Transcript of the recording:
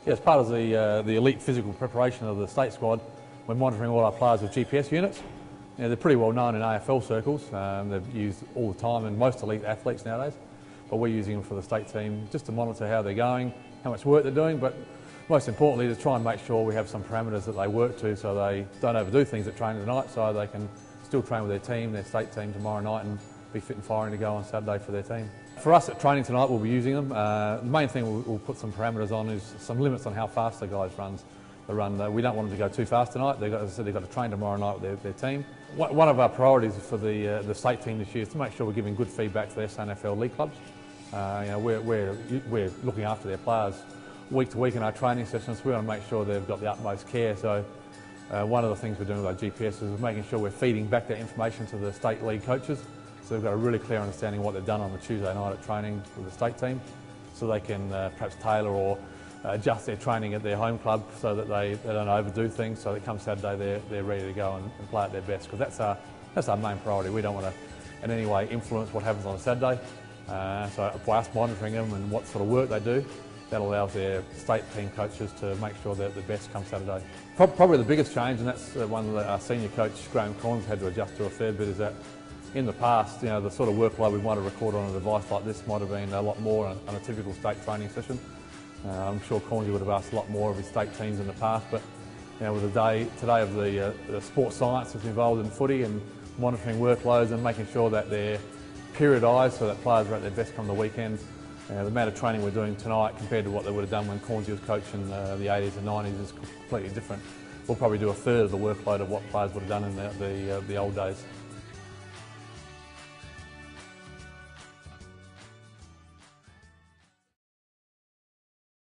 Yeah, as part of the elite physical preparation of the state squad, we're monitoring all our players with GPS units. You know, they're pretty well known in AFL circles. They're used all the time in most elite athletes nowadays. But we're using them for the state team just to monitor how they're going, how much work they're doing, but most importantly to try and make sure we have some parameters that they work to so they don't overdo things at training tonight, so they can still train with their team, their state team tomorrow night, and be fit and firing to go on Saturday for their team. For us at training tonight, we'll be using them. The main thing we'll put some parameters on is some limits on how fast the guys run. We don't want them to go too fast tonight. As I said, they've got to train tomorrow night with their team. One of our priorities for the state team this year is to make sure we're giving good feedback to the SANFL league clubs. You know, we're looking after their players week to week in our training sessions. We want to make sure they've got the utmost care. So one of the things we're doing with our GPS is making sure we're feeding back that information to the state league coaches. So they've got a really clear understanding of what they've done on the Tuesday night at training with the state team, so they can perhaps tailor or adjust their training at their home club so that they don't overdo things, so that come Saturday they're ready to go and play at their best, because that's our main priority. We don't want to in any way influence what happens on a Saturday. So by us monitoring them and what sort of work they do, that allows their state team coaches to make sure they're at their best come Saturday. Probably the biggest change, and that's one that our senior coach Graham Collins had to adjust to a fair bit, is that in the past, you know, the sort of workload we might have recorded on a device like this might have been a lot more on a typical state training session. I'm sure Cornsey would have asked a lot more of his state teams in the past, but you know, with the day today of the sports science that's involved in footy and monitoring workloads and making sure that they're periodised so that players are at their best come the weekend. The amount of training we're doing tonight compared to what they would have done when Cornsey was coaching the 80s and 90s is completely different. We'll probably do a third of the workload of what players would have done in the old days.